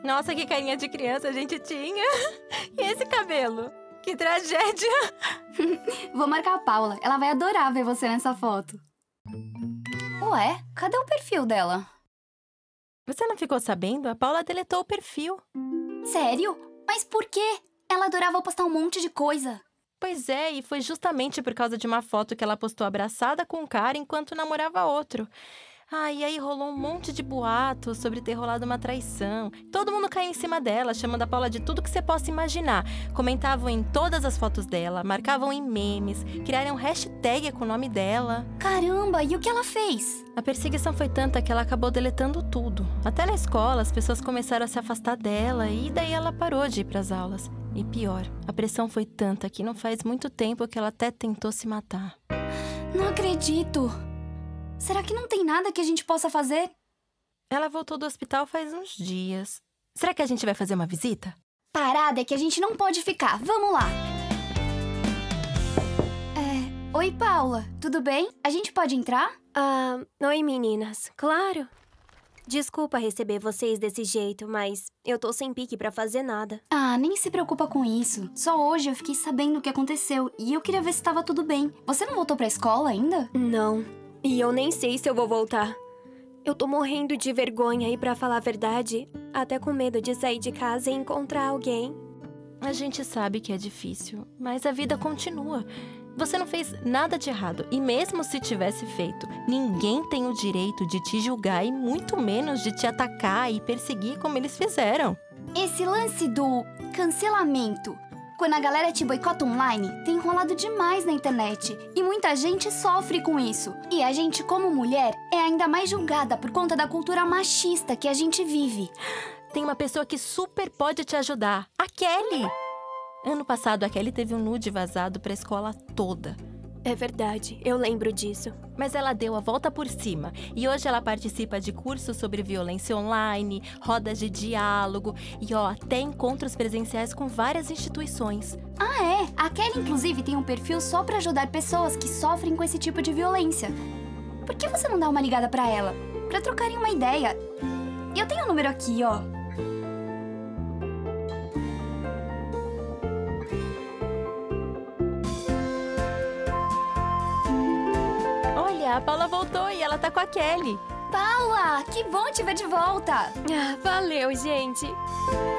Nossa, que carinha de criança a gente tinha. E esse cabelo? Que tragédia. Vou marcar a Paula. Ela vai adorar ver você nessa foto. Ué, cadê o perfil dela? Você não ficou sabendo? A Paula deletou o perfil. Sério? Mas por quê? Ela adorava postar um monte de coisa. Pois é, e foi justamente por causa de uma foto que ela postou abraçada com um cara enquanto namorava outro. E aí rolou um monte de boatos sobre ter rolado uma traição. Todo mundo caiu em cima dela, chamando a Paula de tudo que você possa imaginar. Comentavam em todas as fotos dela, marcavam em memes, criaram hashtag com o nome dela. Caramba, e o que ela fez? A perseguição foi tanta que ela acabou deletando tudo. Até na escola, as pessoas começaram a se afastar dela e daí ela parou de ir pras aulas. E pior, a pressão foi tanta que não faz muito tempo que ela até tentou se matar. Não acredito! Será que não tem nada que a gente possa fazer? Ela voltou do hospital faz uns dias. Será que a gente vai fazer uma visita? Parada é que a gente não pode ficar. Vamos lá! Oi, Paula. Tudo bem? A gente pode entrar? Oi, meninas. Claro. Desculpa receber vocês desse jeito, mas eu tô sem pique pra fazer nada. Nem se preocupa com isso. Só hoje eu fiquei sabendo o que aconteceu e eu queria ver se tava tudo bem. Você não voltou pra escola ainda? Não. E eu nem sei se eu vou voltar. Eu tô morrendo de vergonha e, pra falar a verdade, até com medo de sair de casa e encontrar alguém. A gente sabe que é difícil, mas a vida continua. Você não fez nada de errado. E mesmo se tivesse feito, ninguém tem o direito de te julgar e muito menos de te atacar e perseguir como eles fizeram. Esse lance do cancelamento, quando a galera te boicota online, tem rolado demais na internet. E muita gente sofre com isso. E a gente, como mulher, é ainda mais julgada por conta da cultura machista que a gente vive. Tem uma pessoa que super pode te ajudar. A Kelly! Ano passado, a Kelly teve um nude vazado pra escola toda. É verdade, eu lembro disso. Mas ela deu a volta por cima. E hoje ela participa de cursos sobre violência online, rodas de diálogo e, até encontros presenciais com várias instituições. A Kelly, inclusive, tem um perfil só pra ajudar pessoas que sofrem com esse tipo de violência. Por que você não dá uma ligada pra ela? Pra trocarem uma ideia. Eu tenho o número aqui, ó. A Paula voltou e ela tá com a Kelly. Paula, que bom te ver de volta! Valeu, gente!